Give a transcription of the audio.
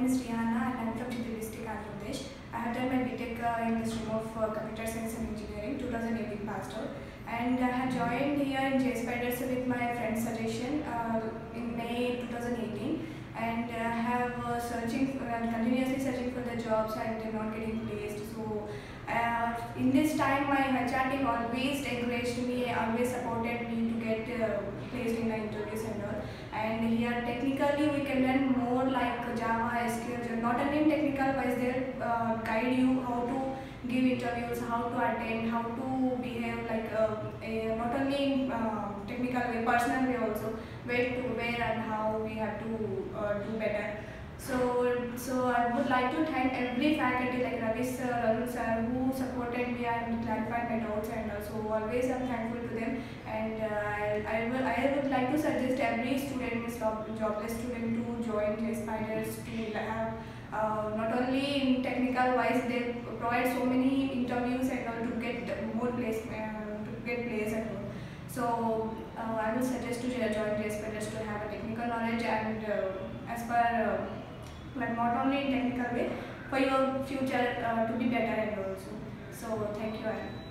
is Rehaana and I am from Chittoor district, Andhra Pradesh. I have done my BTech in the stream of Computer Science and Engineering, 2018 passed out. And I have joined here in Jspiders with my friend's suggestion in May 2018. And I have continuously searching for the jobs and not getting placed. So in this time, my HR team always encouraged me, always supported me to get placed in the interviews and all. And here technically we can learn more like Java, SQL, not only in technical wise, they'll guide you how to give interviews, how to attend, how to behave like not only in technical way, personal way also, where and how we have to do better. So I would like to thank every faculty like Ravi sir, Arun sir, who supported me and clarified my doubts, and also always I'm thankful to them. And I would like to suggest every student, jobless student, to join Jspiders to have not only in technical wise, they provide so many interviews and all to get more place to get place at home. So I would suggest to join Jspiders to have a technical knowledge and as per but not only in technical way, for your future to be better and also. So thank you.